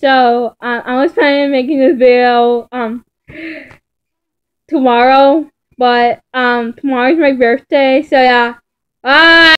So I was planning on making this video tomorrow, but tomorrow's my birthday. So yeah, bye.